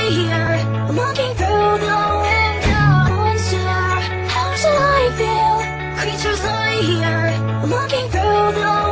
here, looking through the window. Monster, how shall I feel? Creatures lie here, looking through the